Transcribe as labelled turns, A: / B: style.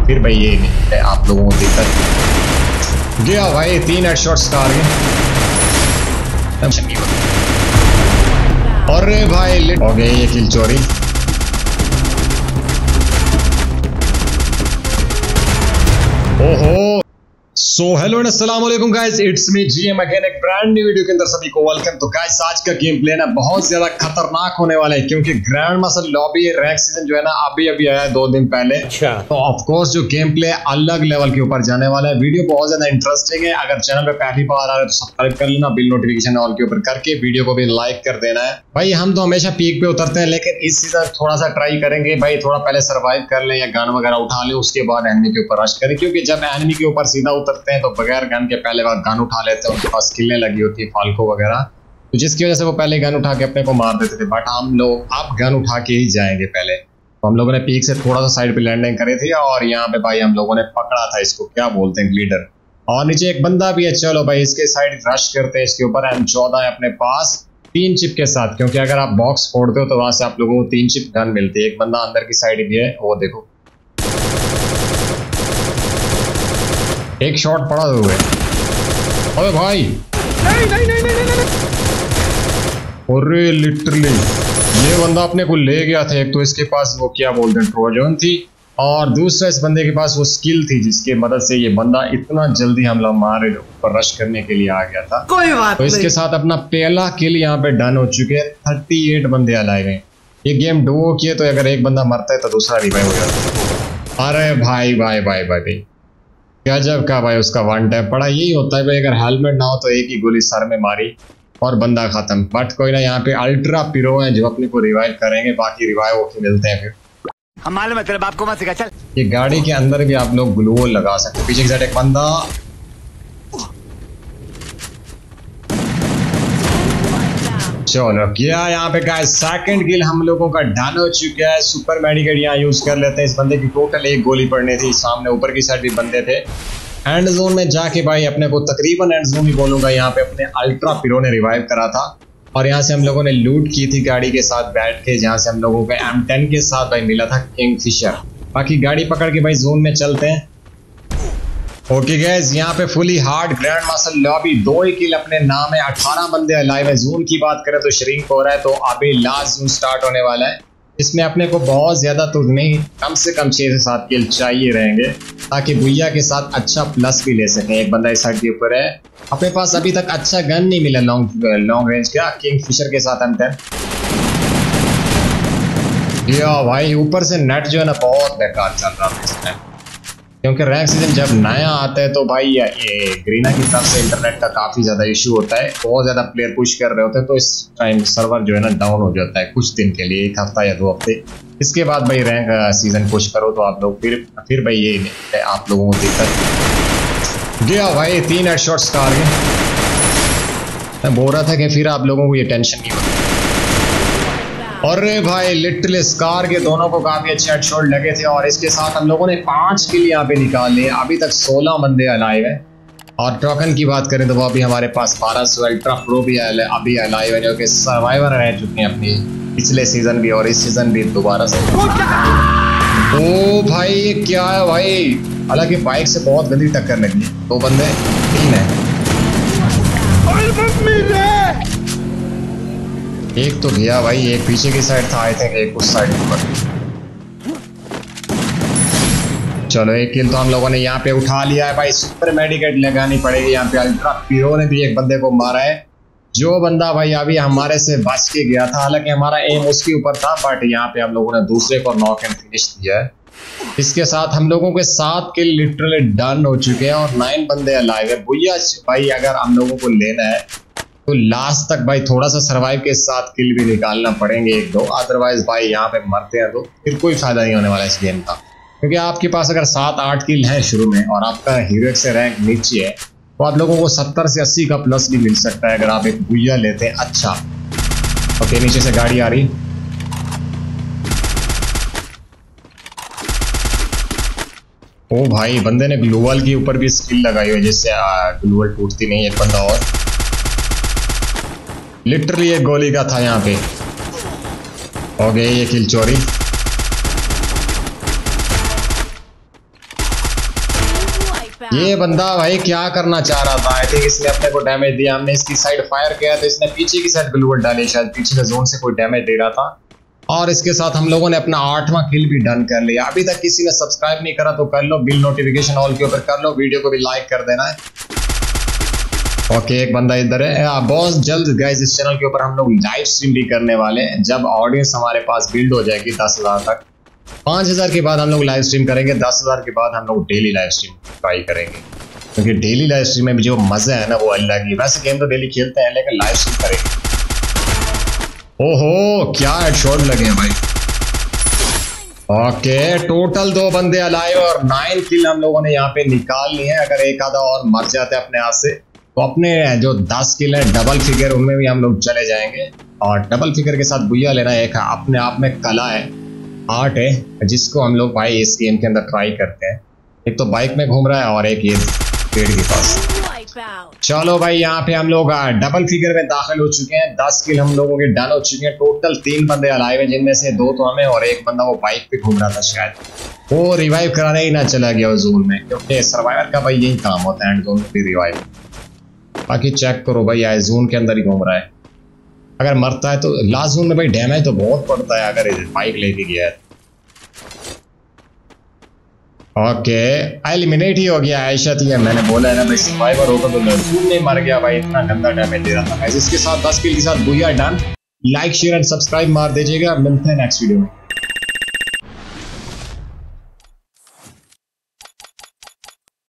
A: फिर भाई ये नहीं है आप लोगों को दिक्कत गया भाई। 3 हेडशॉट्स कार के। अरे भाई हो गई ये किल चोरी। ओहो सो हेलो एंड अस्सलाम वालेकुम guys, it's me GM again एक ब्रांड न्यू वीडियो के अंदर सभी को वेलकम। तो गाइस आज का गेम प्ले ना बहुत ज्यादा खतरनाक होने वाला है क्योंकि grandmaster lobby rank season जो है ना अभी आया है 2 दिन पहले। अच्छा तो ऑफ कोर्स जो गेम प्ले अलग लेवल के ऊपर जाने वाला है। वीडियो बहुत ज्यादा इंटरेस्टिंग है। अगर चैनल पे पहली बार आ रहे तो सब्सक्राइब कर लेना, बिल नोटिफिकेशन ऑल के ऊपर करके वीडियो को भी लाइक कर देना है। भाई हम तो हमेशा पीक पे उतरते हैं लेकिन इस सीजन थोड़ा सा ट्राई करेंगे भाई, थोड़ा पहले सर्वाइव कर ले या गन वगैरह उठा ले, उसके बाद एनिमी के ऊपर रश करें। क्योंकि जब एनिमी के ऊपर सीधा उतरते हैं तो बगैर गन के पहले बार गन उठा लेते हैं, उनके पास किलें लगी होती है फाल्को वगैरह, तो जिसकी वजह से वो पहले गन उठा के अपने को मार देते थे। बट हम लोग अब गन उठा के ही जाएंगे पहले। तो हम लोगों ने पीक से थोड़ा सा साइड पे लैंडिंग करी थी और यहाँ पे भाई हम लोगों ने पकड़ा था इसको, क्या बोलते हैं, लीडर। और नीचे एक बंदा भी है। चलो भाई इसके साइड रश करते हैं। इसके ऊपर M14 है अपने पास 3 चिप के साथ, क्योंकि अगर आप बॉक्स फोड़ते हो तो वहां से आप लोगों को 3 चिप गन मिलती है। एक बंदा अंदर की साइड भी है, वो देखो एक शॉट पड़ा हुआ है। अरे भाई नहीं। अरे लिटरली ये बंदा अपने को ले गया था। एक तो इसके पास वो क्या बोलते हैं ट्रोजन थी, और दूसरा इस बंदे के पास वो स्किल थी जिसकी मदद से ये बंदा इतना जल्दी हमला मारे ऊपर रश करने के लिए आ गया था। कोई बात तो इसके साथ अपना पहला किल यहाँ पे डन हो चुके हैं। 38 बंदे अलाइव हैं। ये गेम डुओ किए तो अगर एक बंदा मरता है तो दूसरा रिवाइव हो जाता है। अरे भाई भाई भाई भाई भाई गजब का भाई उसका वन टैप पड़ा। यही होता है भाई, अगर हेलमेट ना हो तो एक ही गोली सर में मारी और बंदा खत्म। बट कोई ना, यहाँ पे अल्ट्रा पिरो है जो अपने को रिवाइव करेंगे, बाकी रिवाइव होके मिलते हैं फिर।
B: हम मालूम है तेरे बाप को मत सिखा चल।
A: ये गाड़ी के अंदर भी आप लोग ग्लू वॉल लगा सकते हैं। पीछे की साइड एक बंदा। चलो क्या यहाँ पे गाइस सेकंड किल हम लोगों का डन हो चुका है। सुपर मेडिकेट यहाँ यूज कर लेते हैं। इस बंदे की टोटल 1 गोली पड़नी थी। सामने ऊपर की साइड भी बंदे थे। एंड जोन में जाके भाई अपने को तकरीबन एंड जोन ही बोलूंगा, यहाँ पे अपने अल्ट्रा पिरो ने रिवाइव करा था और यहाँ से हम लोगों ने लूट की थी गाड़ी के साथ बैठ के, जहाँ से हम लोगों को M10 के साथ भाई मिला था किंगफिशर। बाकी गाड़ी पकड़ के भाई जोन में चलते हैं। ओके गाइस यहाँ पे fully hard grandmaster lobby 2 ही किल अपने नाम है। 18 बंदे अलाइव है। जोन की बात करें तो श्रिंक हो रहा है, तो अभी लास्ट जोन स्टार्ट होने वाला है। इसमें अपने को बहुत ज्यादा तो नहीं, कम से कम 6 से 7 किल चाहिए रहेंगे ताकि भुइया के साथ अच्छा प्लस भी ले सकें। एक बंदा इस साइड के ऊपर है। अपने पास अभी तक अच्छा गन नहीं मिला लॉन्ग रेंज का किंगफिशर के साथ M10। या भाई ऊपर से नेट जो है ना बहुत बेकार चल रहा था इसमें, क्योंकि रैंक सीजन जब नया आता है तो भाई ये ग्रीना की तरफ से इंटरनेट का काफी ज्यादा इशू होता है। बहुत ज्यादा प्लेयर पुश कर रहे होते हैं तो इस टाइम सर्वर जो है ना डाउन हो जाता है कुछ दिन के लिए, 1 हफ्ता या 2 हफ्ते। इसके बाद भाई रैंक सीजन पुश करो तो आप लोग फिर भाई ये नहीं आप लोगों को दिक्कत गया भाई। 3 हेडशॉट्स कार के। मैं बोल रहा था कि फिर आप लोगों को ये टेंशन नहीं होती। अरे भाई लिटरली स्कार के दोनों को काफी अच्छे हेडशॉट लगे थे और इसके साथ हम लोगों ने 5 किल यहाँ पे निकाल लिए। अभी तक 16 बंदे अलाइव है। और टोकन की बात करें तो वो अभी हमारे पास 1200 अल्ट्रा प्रो भी अभी अलाइव है, जो कि सर्वाइवर रह चुके हैं अपनी पिछले सीजन भी और इस सीजन भी दोबारा से। ओ भाई ये क्या है भाई, हालांकि बाइक से बहुत गंदी टक्कर लगी। 2 बंदे 3 है। एक तो गया भाई, एक पीछे की साइड था आई थिंक, एक उस साइड पर। चलो एक किल तो हम लोगों ने यहाँ पे उठा लिया है भाई। सुपर मेडिकेट लगानी पड़ेगी यहाँ पे। अल्ट्रा पिरो ने भी एक बंदे को मारा है, जो बंदा भाई अभी हमारे से बच के गया था। हालांकि हमारा एम उसके ऊपर था बट यहाँ पे हम लोगों ने दूसरे को नॉक एंड फिनिश दिया है। इसके साथ हम लोगों के 7 किल लिटरली डन हो चुके हैं और 9 बंदे अलाइव है। भैया भाई अगर हम लोगों को लेना है तो लास्ट तक भाई थोड़ा सा सर्वाइव के साथ किल भी निकालना पड़ेंगे 1-2, अदरवाइज भाई यहाँ पे मरते हैं तो फिर कोई फायदा नहीं होने वाला इस गेम का। क्योंकि आपके पास अगर 7-8 किल है शुरू में और आपका हीरो से रैंक नीचे है तो आप लोगों को 70 से 80 का प्लस भी मिल सकता है अगर आप एक भुइया लेते हैं। अच्छा ओके नीचे से गाड़ी आ रही। ओ भाई बंदे ने ग्लूवल के ऊपर भी स्किल लगाई हुई जिससे ग्लूवल टूटती नहीं। एक बंदा और लिटरली एक गोली का था यहाँ पे। हो गई ये किल चोरी। ये बंदा भाई क्या करना चाह रहा था? आई थिंक इसने अपने को डैमेज दिया। हमने इसकी साइड फायर किया तो इसने पीछे की साइड ग्लूवॉल डाली, शायद पीछे के जोन से कोई डैमेज दे रहा था। और इसके साथ हम लोगों ने अपना 8वां किल भी डन कर लिया। अभी तक किसी ने सब्सक्राइब नहीं करा तो कर लो, बिल नोटिफिकेशन ऑल के ऊपर कर लो, वीडियो को भी लाइक कर देना है। ओके, एक बंदा इधर है। बहुत जल्द गाइस इस चैनल के ऊपर हम लोग लाइव स्ट्रीम भी करने वाले हैं। जब ऑडियंस हमारे पास बिल्ड हो जाएगी 10,000 तक, 5,000 के बाद हम लोग लाइव स्ट्रीम करेंगे, 10,000 के बाद हम लोग डेली लाइव स्ट्रीम ट्राई करेंगे, क्योंकि डेली लाइव स्ट्रीम में भी जो मजा है ना वो अलग ही। वैसे गेम तो डेली खेलते हैं लेकिन लाइव स्ट्रीम करेंगे। ओहो, क्या हेडशॉट लगे हैं भाई। ओके, टोटल 2 बंदे अलाइव और 9 किल हम लोगों ने यहाँ पे निकाल लिए हैं। अगर एक आधा और मर जाते अपने हाथ से तो अपने जो 10 किल है डबल फिगर, उनमें भी हम लोग चले जाएंगे। और डबल फिगर के साथ बुया लेना एक अपने आप में कला है, आर्ट है, जिसको हम लोग भाई इस गेम के अंदर ट्राई करते हैं। एक तो बाइक में घूम रहा है और एक ये पेड़ के पास। चलो भाई, यहाँ पे हम लोग डबल फिगर में दाखिल हो चुके हैं। 10 किल हम लोगों के डन हो चुके हैं। टोटल 3 बंदे अलाइव हैं, जिनमें से 2 तो हमें और एक बंदा वो बाइक पे घूम रहा था, शायद वो रिवाइव कराने ही ना चला गया जोन में, क्योंकि सर्वाइवर का भाई यही काम होता है एंड जोन में भी रिवाइव। बाकी चेक करो भाई, आए जोन के अंदर ही घूम रहा है। अगर मरता है तो लास्ट जोन में भाई डैमेज तो बहुत पड़ता है अगर बाइक लेके गया है। ओके, एलिमिनेट ही हो गया आयशा थी। मैंने बोला है ना भाई, सर्वाइवर होगा तो लड़ून नहीं मर गया भाई, इतना गंदा डैमेज दे रहा था। इसके साथ 10 किल के साथ booyah done. Like share and subscribe मार दीजिएगा। मिलते हैं नेक्स्ट वीडियो में।